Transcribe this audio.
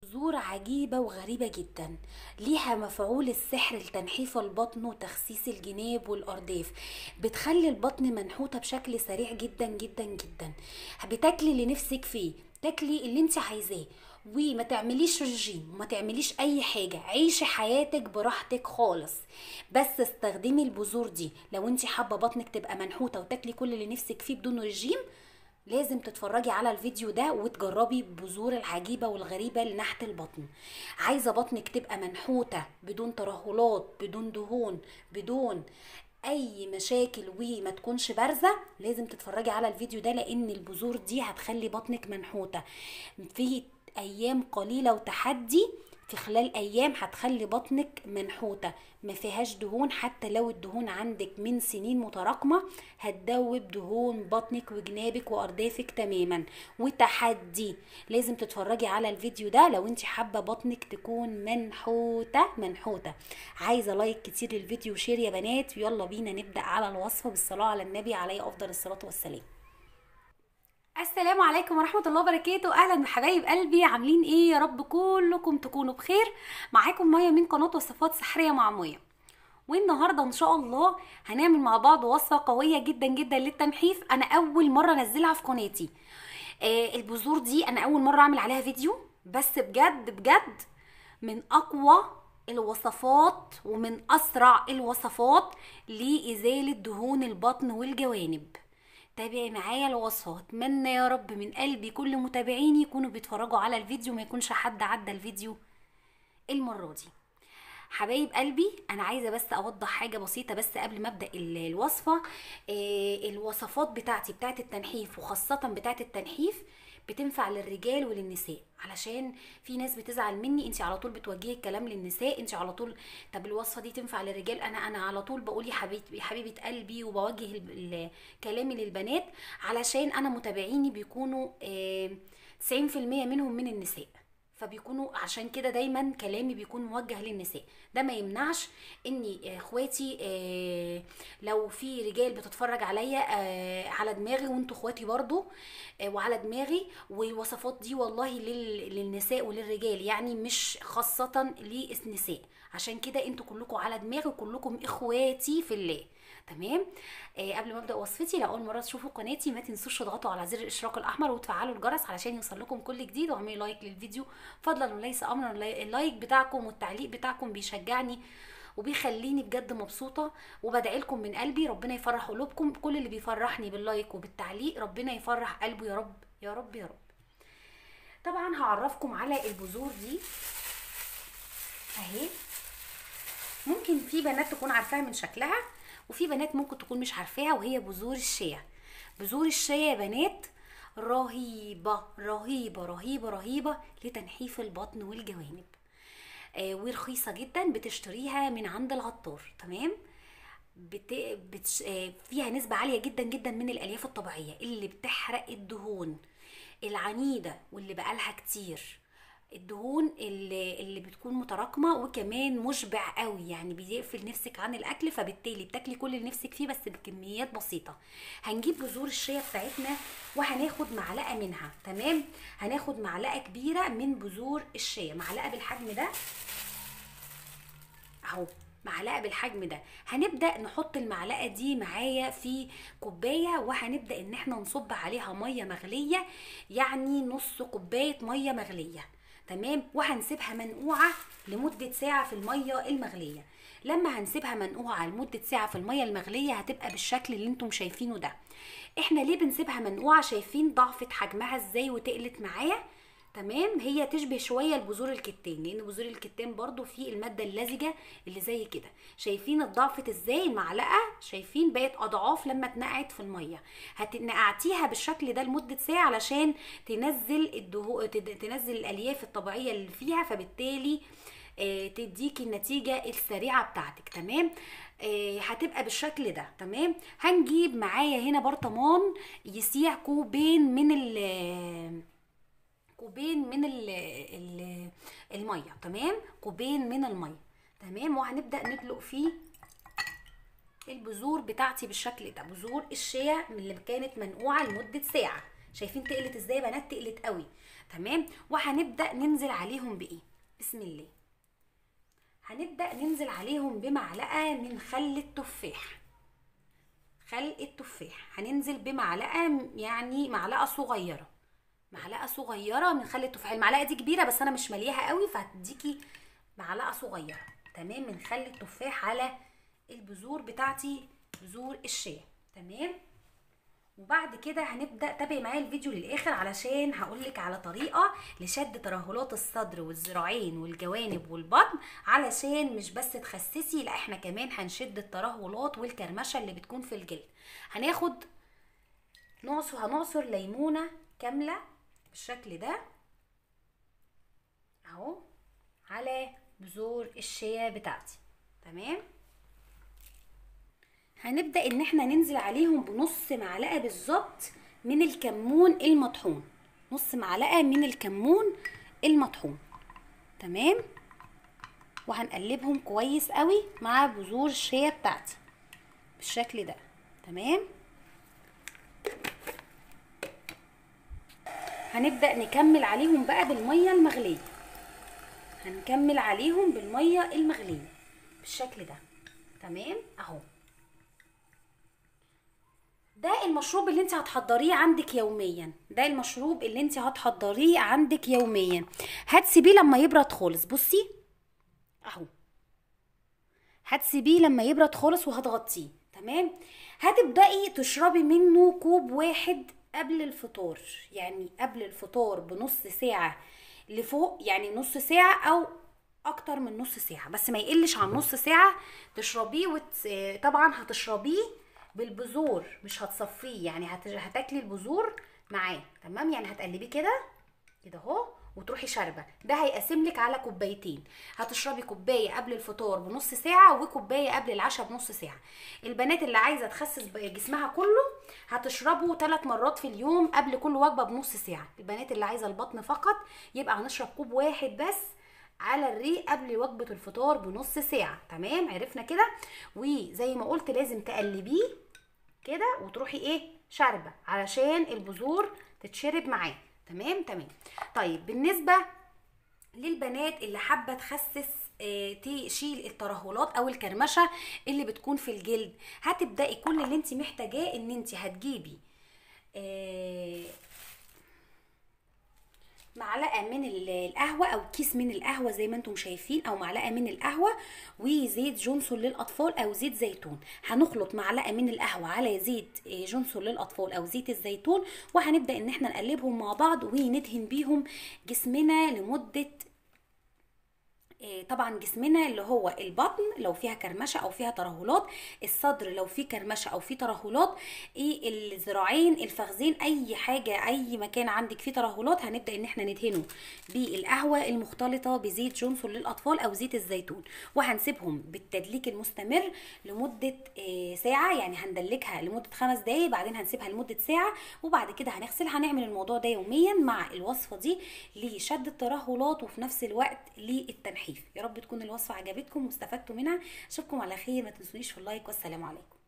بذور عجيبة وغريبة جدا، ليها مفعول السحر لتنحيف البطن وتخسيس الجناب والأرداف. بتخلي البطن منحوتة بشكل سريع جدا جدا جدا. بتاكلي اللي نفسك فيه، تاكلي اللي انت عايزاه، وما تعمليش رجيم وما تعمليش اي حاجة، عيشي حياتك براحتك خالص. بس استخدمي البذور دي لو انت حابة بطنك تبقى منحوتة وتاكلي كل اللي نفسك فيه بدون رجيم. لازم تتفرجي على الفيديو ده وتجربي البذور العجيبة والغريبة لنحت البطن. عايزة بطنك تبقى منحوتة بدون ترهلات، بدون دهون، بدون اي مشاكل وما تكونش بارزة، لازم تتفرجي على الفيديو ده لان البذور دي هتخلي بطنك منحوتة في ايام قليلة وتحدي. في خلال ايام هتخلي بطنك منحوتة، ما فيهاش دهون. حتى لو الدهون عندك من سنين متراكمة هتدوب دهون بطنك وجنابك واردافك تماما. وتحدي، لازم تتفرجي على الفيديو ده لو انت حابة بطنك تكون منحوتة منحوتة. عايزة لايك كتير للفيديو وشير يا بنات، ويلا بينا نبدأ على الوصفة بالصلاة على النبي عليه افضل الصلاة والسلام. السلام عليكم ورحمة الله وبركاته. اهلا بحبايب قلبي، عاملين ايه؟ يا رب كلكم تكونوا بخير. معاكم مية من قناة وصفات سحرية مع مية. والنهاردة ان شاء الله هنعمل مع بعض وصفة قوية جدا جدا للتنحيف. انا اول مرة انزلها في قناتي. البذور دي انا اول مرة اعمل عليها فيديو، بس بجد بجد من اقوى الوصفات ومن اسرع الوصفات لازالة دهون البطن والجوانب. تابعي معايا الوصفة. اتمنى يا رب من قلبي كل متابعيني يكونوا بيتفرجوا على الفيديو، ما يكونش حد عدى الفيديو المرة دي. حبايب قلبي، انا عايزه بس اوضح حاجه بسيطه بس قبل ما ابدا الوصفه. الوصفات بتاعت التنحيف، وخاصه بتاعت التنحيف بتنفع للرجال وللنساء. علشان في ناس بتزعل مني، انت على طول بتوجهي الكلام للنساء، انت على طول. طب الوصفه دي تنفع للرجال؟ انا على طول بقول يا حبيبتي يا حبيبه قلبي، وبوجه كلامي للبنات علشان انا متابعيني بيكونوا 90% منهم من النساء. فبيكونوا عشان كده دايما كلامي بيكون موجه للنساء. ده ما يمنعش اني اخواتي لو في رجال بتتفرج عليا على دماغي، وانتوا اخواتي برضو وعلى دماغي. والوصفات دي والله للنساء وللرجال، يعني مش خاصة للنساء. عشان كده انتوا كلكم على دماغي وكلكم اخواتي في الله. تمام. قبل ما ابدا وصفتي، لو اول مره تشوفوا قناتي ما تنسوش تضغطوا على زر الاشتراك الاحمر وتفعلوا الجرس علشان يوصل لكم كل جديد، واعملوا لايك للفيديو فضلا وليس امرا. اللايك بتاعكم والتعليق بتاعكم بيشجعني وبيخليني بجد مبسوطه، وبدعي لكم من قلبي ربنا يفرح قلوبكم. كل اللي بيفرحني باللايك وبالتعليق ربنا يفرح قلبه يا رب يا رب يا رب. طبعا هعرفكم على البذور دي اهي. ممكن في بنات تكون عارفاها من شكلها، وفي بنات ممكن تكون مش عارفاها، وهي بذور الشيا. بذور الشيا يا بنات رهيبة رهيبة رهيبة رهيبة لتنحيف البطن والجوانب. ورخيصة جدا، بتشتريها من عند العطار. تمام. فيها نسبة عالية جدا جدا من الألياف الطبيعية اللي بتحرق الدهون العنيدة واللي بقالها كتير، الدهون اللي بتكون متراكمه. وكمان مشبع قوي، يعني بيقفل نفسك عن الاكل، فبالتالي بتاكلي كل اللي نفسك فيه بس بكميات بسيطه. هنجيب بذور الشيا بتاعتنا وهناخد معلقه منها. تمام. هناخد معلقه كبيره من بذور الشيا، معلقه بالحجم ده اهو، معلقه بالحجم ده. هنبدا نحط المعلقه دي معايا في كوبايه، وهنبدا ان احنا نصب عليها ميه مغليه، يعني نص كوبايه ميه مغليه. تمام. وهنسيبها منقوعه لمده ساعه في الميه المغليه. لما هنسيبها منقوعه لمده ساعه في الميه المغليه هتبقى بالشكل اللي انتم شايفينه ده. احنا ليه بنسيبها منقوعه؟ شايفين ضعفت حجمها ازاي وتقلت معايا؟ تمام. هي تشبه شويه البذور الكتان، لان بذور الكتان برضو فيه الماده اللزجه اللي زي كده. شايفين اتضاعفت ازاي؟ المعلقه شايفين بقت اضعاف لما اتنقعت في الميه. هتنقعتيها بالشكل ده لمده ساعه علشان تنزل الالياف الطبيعيه اللي فيها، فبالتالي تديكي النتيجه السريعه بتاعتك. تمام. هتبقى بالشكل ده. تمام. هنجيب معايا هنا برطمان يسيع كوبين من الميه. تمام. كوبين من الميه. تمام. وهنبدا ندلق فيه البذور بتاعتي بالشكل ده، بذور الشيا من اللي كانت منقوعه لمده ساعه. شايفين تقلت ازاي يا بنات؟ تقلت قوي. تمام. وهنبدا ننزل عليهم بايه؟ بسم الله. هنبدا ننزل عليهم بمعلقه من خل التفاح. خل التفاح هننزل بمعلقه، يعني معلقه صغيره، معلقه صغيره من خل التفاح. المعلقه دي كبيره بس انا مش ملياها قوي، فهتديكي معلقه صغيره. تمام. من خل التفاح على البذور بتاعتي، بذور الشيا. تمام. وبعد كده هنبدا، تابعي معايا الفيديو للاخر علشان هقولك على طريقه لشد ترهلات الصدر والذراعين والجوانب والبطن، علشان مش بس تخسسي، لا احنا كمان هنشد الترهلات والكرمشه اللي بتكون في الجلد. هناخد هنعصر ليمونه كامله بالشكل ده اهو على بذور الشيا بتاعتي. تمام. هنبدأ ان احنا ننزل عليهم بنص معلقة بالظبط من الكمون المطحون، نص معلقة من الكمون المطحون. تمام. وهنقلبهم كويس قوي مع بذور الشيا بتاعتي بالشكل ده. تمام. هنبدأ نكمل عليهم بقى بالمية المغلية، هنكمل عليهم بالمية المغلية بالشكل ده. تمام اهو. ده المشروب اللي انت هتحضريه عندك يوميا، ده المشروب اللي انت هتحضريه عندك يوميا. هتسيبيه لما يبرد خالص. بصي اهو، هتسيبيه لما يبرد خالص وهتغطيه. تمام. هتبدأي تشربي منه كوب واحد قبل الفطار، يعني قبل الفطار بنص ساعة لفوق، يعني نص ساعة او اكتر من نص ساعة، بس ما يقلش عن نص ساعة تشربيه. طبعا هتشربيه بالبذور، مش هتصفيه، يعني هتاكلي البذور معاه. تمام. يعني هتقلبيه كده كده اهو وتروحي شاربه. ده هيقسم لك على كوبايتين. هتشربي كوبايه قبل الفطار بنص ساعه وكوبايه قبل العشاء بنص ساعه. البنات اللي عايزه تخسس جسمها كله هتشربوا 3 مرات في اليوم قبل كل وجبه بنص ساعه. البنات اللي عايزه البطن فقط يبقى هنشرب كوب واحد بس على الريق قبل وجبه الفطار بنص ساعه. تمام. عرفنا كده. وزي ما قلت لازم تقلبيه كده وتروحي ايه شاربه علشان البذور تتشرب معاه. تمام. تمام. طيب بالنسبه للبنات اللي حابه تخسس، تشيل الترهلات او الكرمشه اللي بتكون في الجلد، هتبداي كل اللي انت محتاجاه ان انت هتجيبي معلقه من القهوه او كيس من القهوه زي ما انتم شايفين، او معلقه من القهوه وزيت جونسون للاطفال او زيت زيتون. هنخلط معلقه من القهوه على زيت جونسون للاطفال او زيت الزيتون، وهنبدا ان احنا نقلبهم مع بعض وندهن بيهم جسمنا لمده، طبعا جسمنا اللي هو البطن لو فيها كرمشه او فيها ترهلات، الصدر لو فيه كرمشه او فيه ترهلات، الذراعين، الفخذين، اي حاجه، اي مكان عندك فيه ترهلات هنبدا ان احنا ندهنه بالقهوه المختلطه بزيت جونسون للاطفال او زيت الزيتون. وهنسيبهم بالتدليك المستمر لمده ساعه، يعني هندلكها لمده 5 دقايق، بعدين هنسيبها لمده ساعه، وبعد كده هنغسل. هنعمل الموضوع ده يوميا مع الوصفه دي لشد الترهلات وفي نفس الوقت للتنحيف. يا رب تكون الوصفه عجبتكم واستفدتوا منها. اشوفكم على خير، ما تنسونيش في اللايك، والسلام عليكم.